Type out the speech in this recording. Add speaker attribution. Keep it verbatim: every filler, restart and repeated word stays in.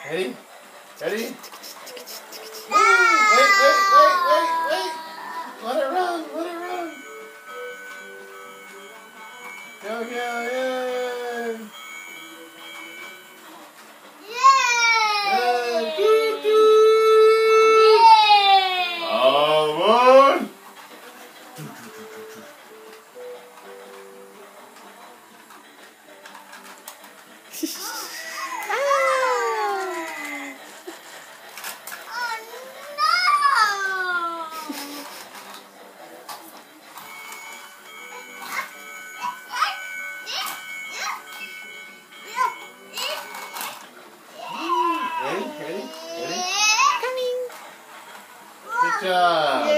Speaker 1: Ready? Ready? Wait, wait, wait, wait, wait. Let it run, let it run. Go, go, yay. Yay, doo, doo. Come on. Ready? Ready? Ready?
Speaker 2: Coming.
Speaker 1: Good job.